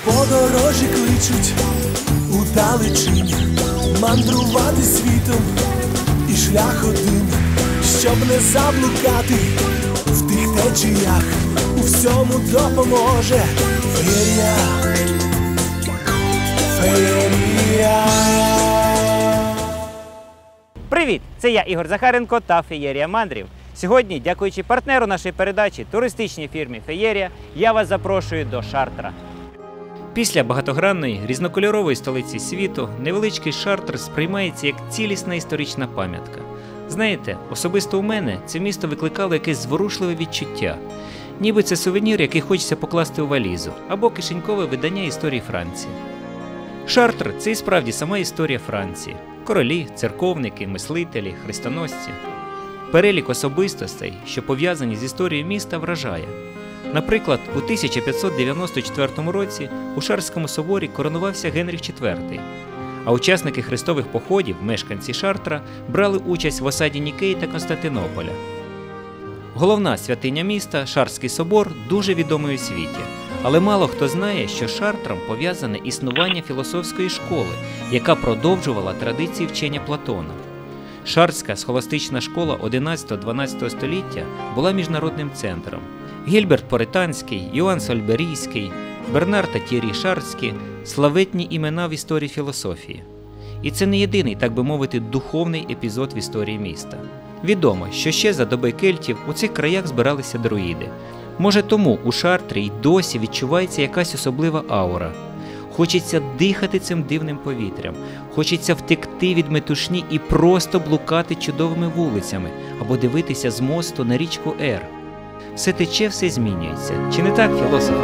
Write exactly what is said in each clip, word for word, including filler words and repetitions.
Подорожі кличуть у далечінь, мандрувати світом і шлях один, щоб не заблукати в тих течіях, у всьому допоможе феєрія, феєрія. Привіт! Це я, Ігор Захаренко та Феєрія мандрів. Сьогодні, дякуючи партнеру нашої передачі, туристичній фірмі «Феєрія», я вас запрошую до Шартра. Після багатогранної, різнокольорової столиці світу невеличкий Шартр сприймається як цілісна історична пам'ятка. Знаєте, особисто у мене це місто викликало якесь зворушливе відчуття. Ніби це сувенір, який хочеться покласти у валізу, або кишенькове видання історії Франції. Шартр – це і справді сама історія Франції. Королі, церковники, мислителі, хрестоносці. Перелік особистостей, що пов'язані з історією міста, вражає. Наприклад, у тисяча п'ятсот дев'яносто четвертому році у Шарському соборі коронувався Генріх четвертий, а учасники хрестових походів, мешканці Шартра, брали участь в осаді Нікеї та Константинополя. Головна святиня міста, Шарський собор, дуже відомий у світі. Але мало хто знає, що з Шартром пов'язане існування філософської школи, яка продовжувала традиції вчення Платона. Шарська схоластична школа одинадцятого-дванадцятого століття була міжнародним центром. Гільберт Поританський, Йоанн Сольберійський, Бернар та Т'єрі Шарські – славетні імена в історії філософії. І це не єдиний, так би мовити, духовний епізод в історії міста. Відомо, що ще за доби кельтів у цих краях збиралися друїди. Може тому у Шартрі й досі відчувається якась особлива аура. Хочеться дихати цим дивним повітрям, хочеться втекти від метушні і просто блукати чудовими вулицями або дивитися з мосту на річку Ер. Все тече, все змінюється. Чи не так, філософи?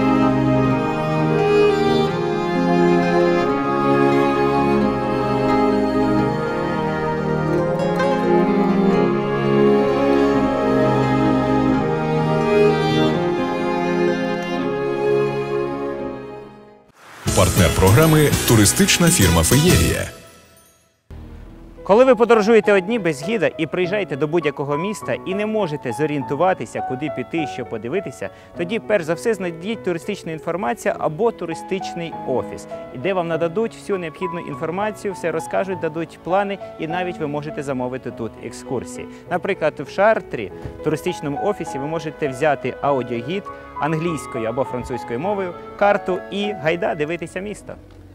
Партнер програми – туристична фірма «Феєрія». Коли ви подорожуєте одні без гіда і приїжджаєте до будь-якого міста і не можете зорієнтуватися, куди піти, що подивитися, тоді перш за все знайдіть туристичну інформацію або туристичний офіс, де вам нададуть всю необхідну інформацію, все розкажуть, дадуть плани і навіть ви можете замовити тут екскурсії. Наприклад, в Шартрі, в туристичному офісі, ви можете взяти аудіогід англійською або французькою мовою, карту і гайда дивитися місто.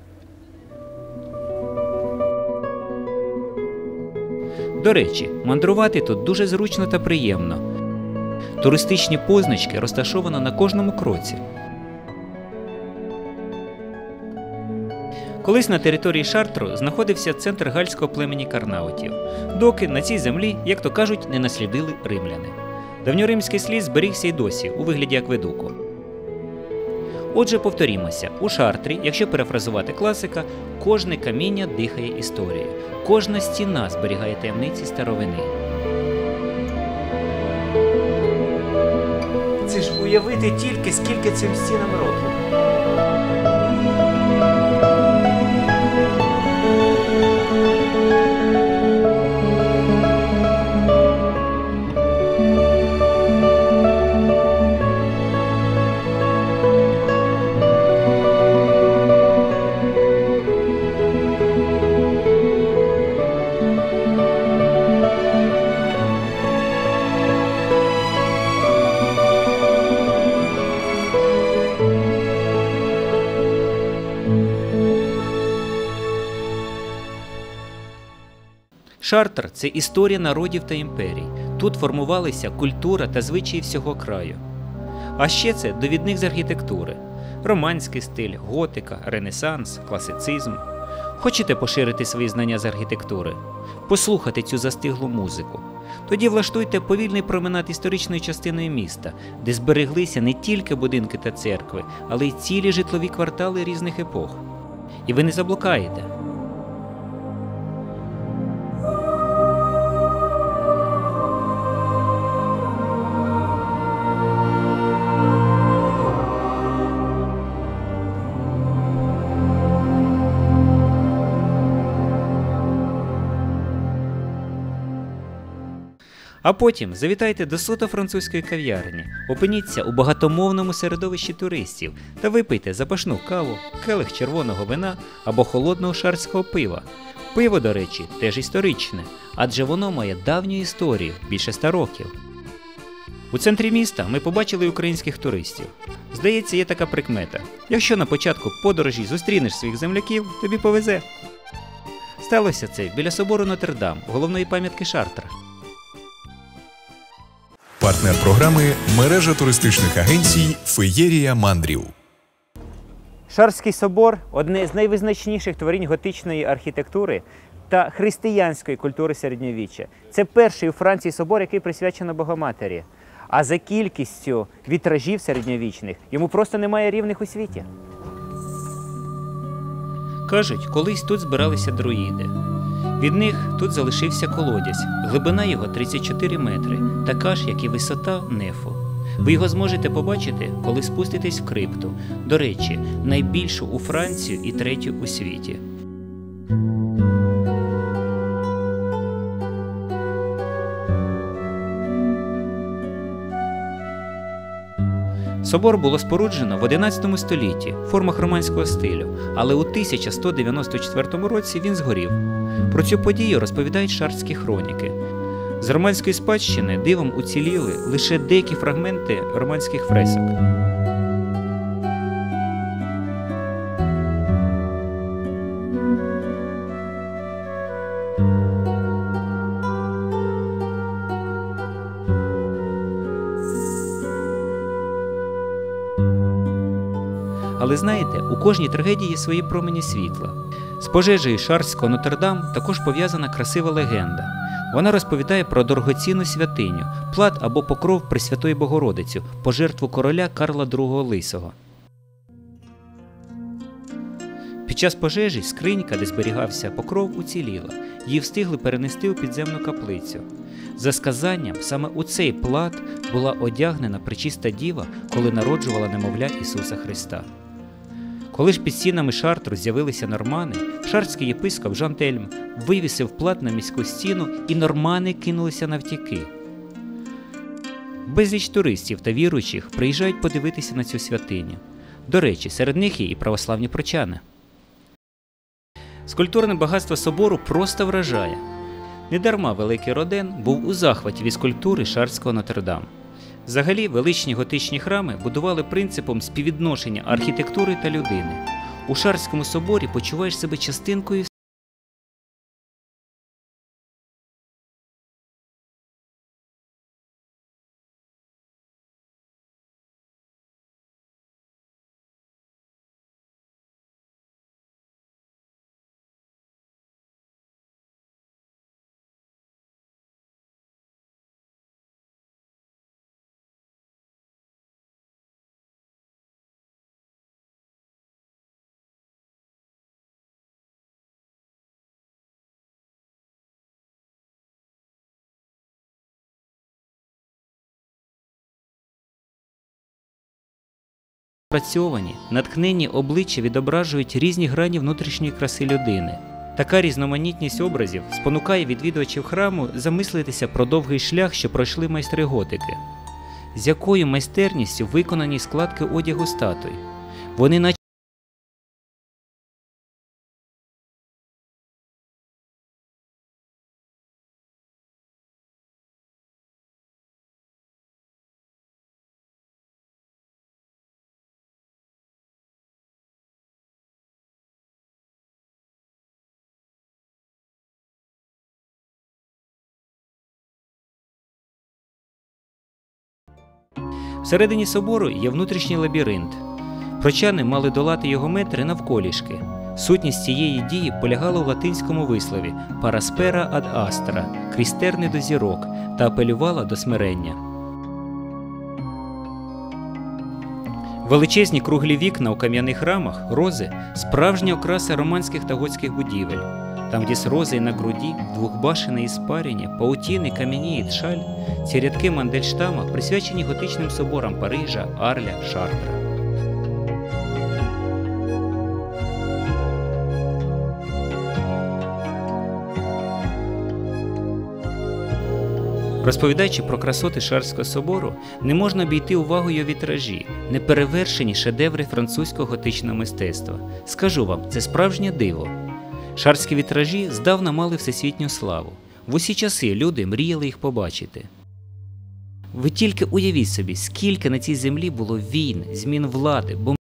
До речі, мандрувати тут дуже зручно та приємно. Туристичні позначки розташовано на кожному кроці. Колись на території Шартру знаходився центр гальського племені карнаутів, доки на цій землі, як то кажуть, не наслідили римляни. Давньоримський слід зберігся й досі у вигляді акведуку. Отже, повторімося, у Шартрі, якщо перефразувати класика, кожне каміння дихає історією, кожна стіна зберігає таємниці старовини. Це ж уявити тільки, скільки цим стінам років. Шартр – це історія народів та імперій. Тут формувалися культура та звичаї всього краю. А ще це довідник з архітектури. Романський стиль, готика, ренесанс, класицизм. Хочете поширити свої знання з архітектури? Послухати цю застиглу музику? Тоді влаштуйте повільний променад історичною частиною міста, де збереглися не тільки будинки та церкви, але й цілі житлові квартали різних епох. І ви не заблукаєте. А потім завітайте до суто французької кав'ярні, опиніться у багатомовному середовищі туристів та випийте запашну каву, келих червоного вина або холодного шарського пива. Пиво, до речі, теж історичне, адже воно має давню історію, більше ста років. У центрі міста ми побачили українських туристів. Здається, є така прикмета. Якщо на початку подорожі зустрінеш своїх земляків, тобі повезе. Сталося це біля собору Нотр-Дам, головної пам'ятки Шартра. Партнер програми – мережа туристичних агенцій «Феєрія мандрів». Шарський собор – одне з найвизначніших творінь готичної архітектури та християнської культури середньовіччя. Це перший у Франції собор, який присвячено Богоматері. А за кількістю вітражів середньовічних йому просто немає рівних у світі. Кажуть, колись тут збиралися друїди. Від них тут залишився колодязь, глибина його тридцять чотири метри, така ж, як і висота нефу. Ви його зможете побачити, коли спуститесь в крипту. До речі, найбільшу у Франції і третю у світі. Собор було споруджено в одинадцятому столітті в формах романського стилю, але у тисяча сто дев'яносто четвертому році він згорів. Про цю подію розповідають шарські хроніки. З романської спадщини дивом уціліли лише деякі фрагменти романських фресок. Але знаєте, у кожній трагедії є свої промені світла. З пожежею шарського Нотр-Дам також пов'язана красива легенда. Вона розповідає про дорогоцінну святиню, плат або покров Пресвятої Богородиці, пожертву короля Карла другого Лисого. Під час пожежі скринька, де зберігався покров, уціліла. Її встигли перенести у підземну каплицю. За сказанням, саме у цей плат була одягнена Пречиста Діва, коли народжувала немовля Ісуса Христа. Коли ж під стінами Шартру з'явилися нормани, шарський єпископ Жан Тельм вивісив плат на міську стіну, і нормани кинулися навтіки. Безліч туристів та віруючих приїжджають подивитися на цю святиню. До речі, серед них є і православні прочани. Скульптурне багатство собору просто вражає. Недарма великий Роден був у захваті від скульптури шарського Нотр-Дам. Взагалі, величні готичні храми будували принципом співвідношення архітектури та людини. У Шарському соборі почуваєш себе частинкою. Працьовані, натхненні обличчя відображують різні грані внутрішньої краси людини. Така різноманітність образів спонукає відвідувачів храму замислитися про довгий шлях, що пройшли майстри готики. З якою майстерністю виконані складки одягу статуй. Вони наче всередині собору є внутрішній лабіринт. Прочани мали долати його метри навколішки. Сутність цієї дії полягала у латинському вислові «параспера ад астра» – «крізь терни до зірок» та апелювала до смирення. Величезні круглі вікна у кам'яних рамах, рози – справжня окраса романських та готських будівель. Там, где с розой на груди, двухбашенной испарине, паутины каменеет шаль, ці рядки Мандельштама присвячені готичним соборам Парижа, Арля, Шартра. Розповідаючи про красоти Шарського собору, не можна обійти увагою вітражі, неперевершені шедеври французького готичного мистецтва. Скажу вам, це справжнє диво. Шарські вітражі здавна мали всесвітню славу. В усі часи люди мріяли їх побачити. Ви тільки уявіть собі, скільки на цій землі було війн, змін влади, бомб...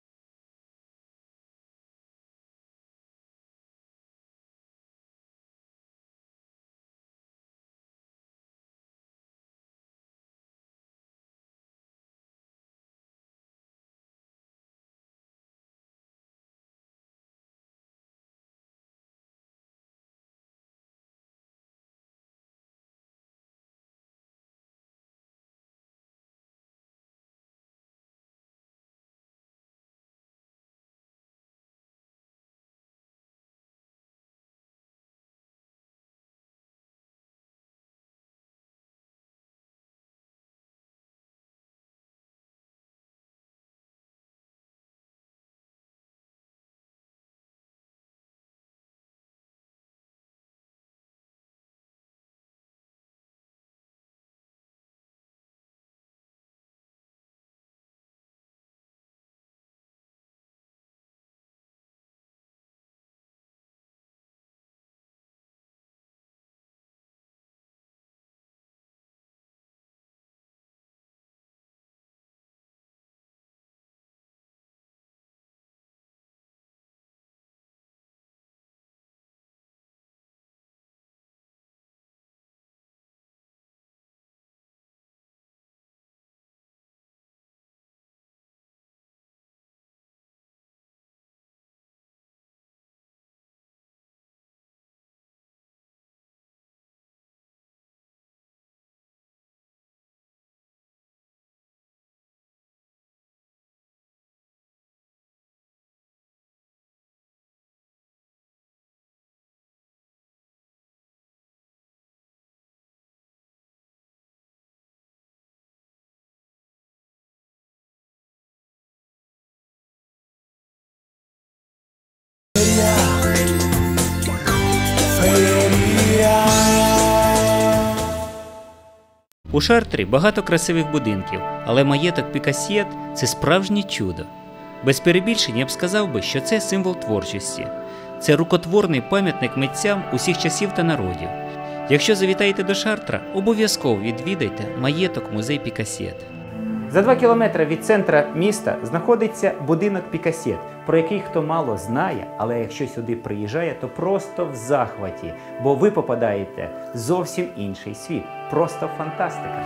У Шартрі багато красивих будинків, але маєток Пікасьєт – це справжнє чудо. Без перебільшень я б сказав би, що це символ творчості. Це рукотворний пам'ятник митцям усіх часів та народів. Якщо завітаєте до Шартра, обов'язково відвідайте маєток-музей Пікасьєт. За два кілометри від центра міста знаходиться будинок Пікасьєт, про який хто мало знає, але якщо сюди приїжджає, то просто в захваті, бо ви попадаєте в зовсім інший світ. Просто фантастика.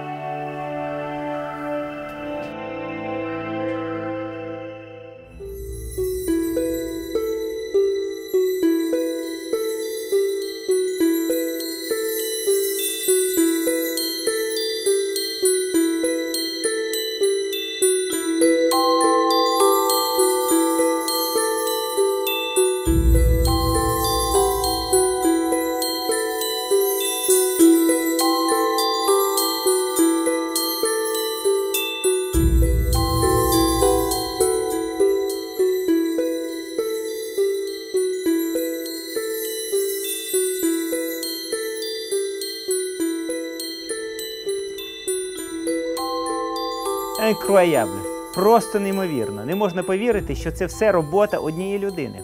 Incroyable. Просто неймовірно. Не можна повірити, що це все робота однієї людини.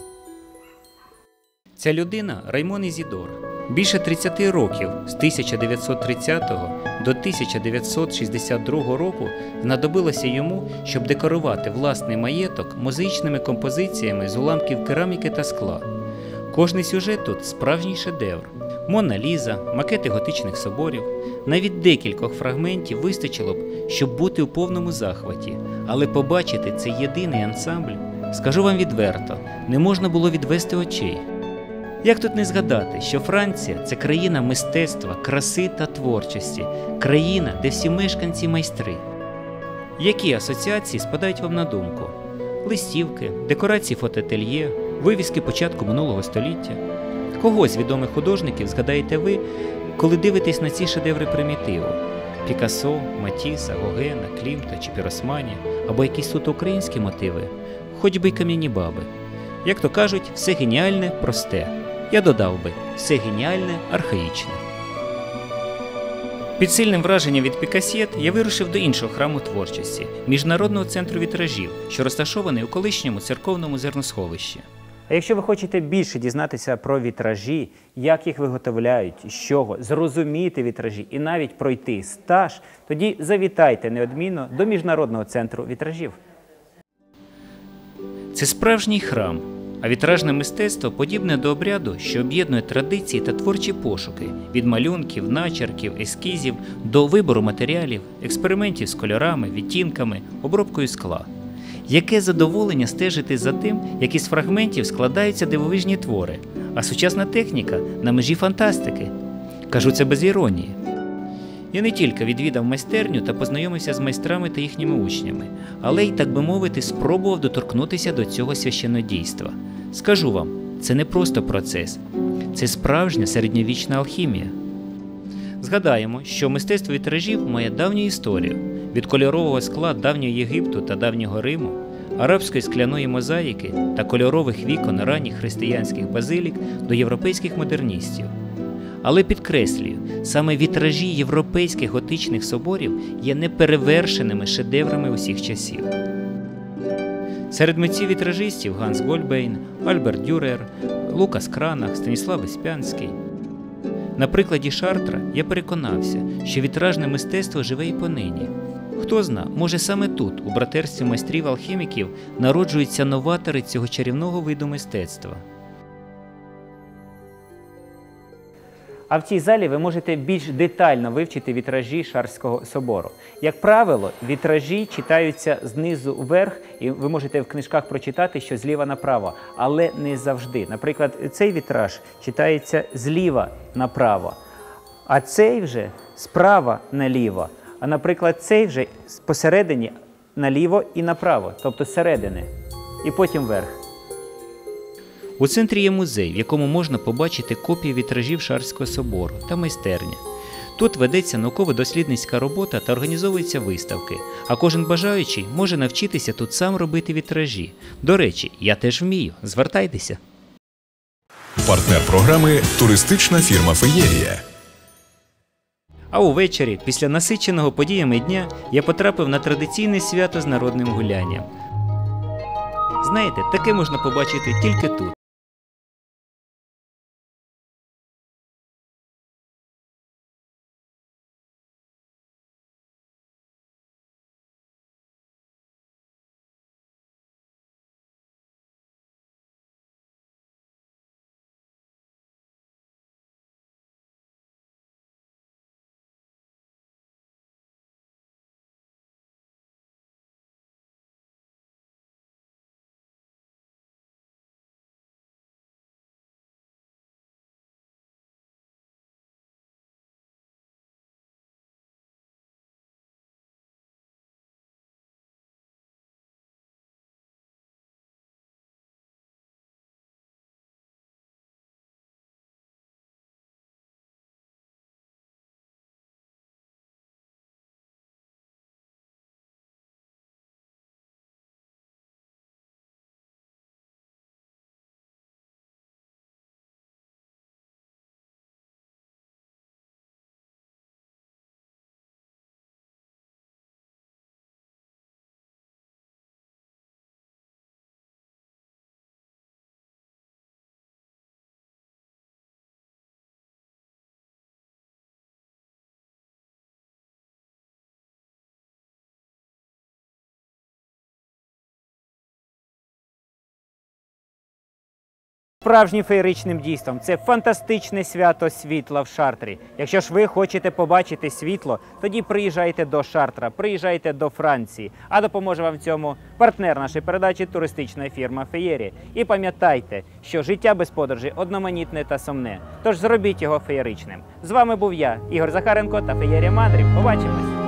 Ця людина – Раймон Ізідор. Більше тридцяти років, з тисяча дев'ятсот тридцятого до тисяча дев'ятсот шістдесят другого року, знадобилося йому, щоб декорувати власний маєток мозаїчними композиціями з уламків кераміки та скла. Кожний сюжет тут – справжній шедевр. Монна Ліза, макети готичних соборів. Навіть декількох фрагментів вистачило б, щоб бути у повному захваті. Але побачити цей єдиний ансамбль, скажу вам відверто, не можна було відвести очей. Як тут не згадати, що Франція – це країна мистецтва, краси та творчості, країна, де всі мешканці – майстри. Які асоціації спадають вам на думку? Листівки, декорації фотоательє, вивіски початку минулого століття? Кого з відомих художників згадаєте ви, коли дивитесь на ці шедеври примітиву? Пікассо, Матіса, Гогена, Клімта чи Піросмані, або якісь суто українські мотиви, хоч би й кам'яні баби. Як то кажуть, все геніальне – просте. Я додав би, все геніальне – архаїчне. Під сильним враженням від Пікасет я вирушив до іншого храму творчості – Міжнародного центру вітражів, що розташований у колишньому церковному зерносховищі. А якщо ви хочете більше дізнатися про вітражі, як їх виготовляють, з чого, зрозуміти вітражі і навіть пройти стаж, тоді завітайте неодмінно до Міжнародного центру вітражів. Це справжній храм, а вітражне мистецтво подібне до обряду, що об'єднує традиції та творчі пошуки – від малюнків, начерків, ескізів до вибору матеріалів, експериментів з кольорами, відтінками, обробкою скла. Яке задоволення стежити за тим, як із фрагментів складаються дивовижні твори, а сучасна техніка на межі фантастики. Кажу це без іронії. Я не тільки відвідав майстерню та познайомився з майстрами та їхніми учнями, але й, так би мовити, спробував доторкнутися до цього священнодійства. Скажу вам, це не просто процес, це справжня середньовічна алхімія. Згадаємо, що мистецтво вітражів має давню історію – від кольорового скла давнього Єгипту та давнього Риму, арабської скляної мозаїки та кольорових вікон ранніх християнських базилік до європейських модерністів. Але підкреслюю, саме вітражі європейських готичних соборів є неперевершеними шедеврами усіх часів. Серед митців-вітражистів Ганс Гольбейн, Альберт Дюрер, Лукас Кранах, Станіслав Веспянський. На прикладі Шартра я переконався, що вітражне мистецтво живе і понині. Хто зна, може саме тут, у братерстві майстрів-алхіміків, народжуються новатори цього чарівного виду мистецтва. А в цій залі ви можете більш детально вивчити вітражі Шарського собору. Як правило, вітражі читаються знизу вверх, і ви можете в книжках прочитати, що зліва направо, але не завжди. Наприклад, цей вітраж читається зліва направо, а цей вже справа наліво. А, наприклад, цей вже посередині наліво і направо, тобто зсередини, і потім вверх. У центрі є музей, в якому можна побачити копії вітражів Шарського собору та майстерня. Тут ведеться науково-дослідницька робота та організовуються виставки, а кожен бажаючий може навчитися тут сам робити вітражі. До речі, я теж вмію. Звертайтеся. Партнер програми – туристична фірма «Феєрія». А увечері, після насиченого подіями дня, я потрапив на традиційне свято з народним гулянням. Знаєте, таке можна побачити тільки тут. Справжнім феєричним дійством – це фантастичне свято світла в Шартрі. Якщо ж ви хочете побачити світло, тоді приїжджайте до Шартра, приїжджайте до Франції. А допоможе вам в цьому партнер нашої передачі – туристична фірма «Феєрія». І пам'ятайте, що життя без подорожі одноманітне та сумне. Тож зробіть його феєричним. З вами був я, Ігор Захаренко та «Феєрія Мандрів». Побачимось!